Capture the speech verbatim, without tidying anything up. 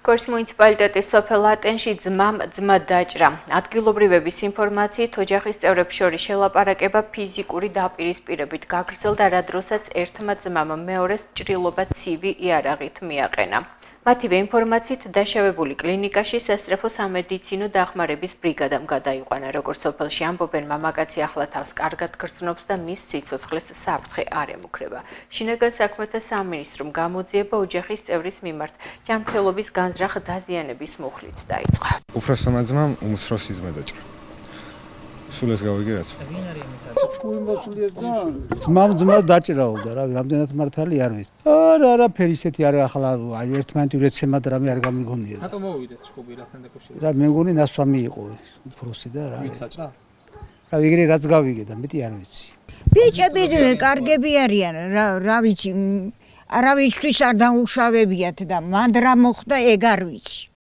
გორის მუნიციპალიტეტის სოფელ ატენში ძმამ ძმა დაჭრა. ადგილობრივების ინფორმაციით ოჯახის წევრებს შორის შელაპარაკება ფიზიკური დაპირისპირებით გაგრძელდა, რა დროსაც ერთმა ძმამ მეორეს ჭრილობა ცივი იარაღით მიაყენა. მათივე ინფორმაციით დაშავებული კლინიკაში სასწრაფო სამედიცინო დახმარების ბრიგადამ გადაიყვანა. როგორც სოფელში ამბობენ, მამაკაცი ახლა თავს კარგად გრძნობს და მის სიცოცხლეს საფრთხე არ ემუქრება. შინაგან საქმეთა სამინისტრომ გამოძიება ოჯახის წევრის მიმართ ჯანმრთელობის განზრახ დაზიანების მუხლით დაიწყო. უფროსმა ძმამ უმცროსი ძმა დაჭრა. სულ ეს გავიგე რაც. ძმამ ძმა დაჭრაობდა რა, რამდენად მართალი არ ვიცი. არა, არაფერი ისეთი არ ახლა აი ერთმანეთი რეცემად რამე არ გამიგონია. რატომ მოვიდეთ ჩხუბი რასთან დაკავშირებით? რა მე მგონი ნასვამი იყო უფროსი და რა. ვინც დაჭრა? რა ვიგრე რაც გავიგე და მეტი არ ვიცი. ბიჭები კარგები არიან, რა რა ვიცი, არავისთვის არ დაუშავებიათ და მანდ რა მოხდა ეგ არ ვიცი.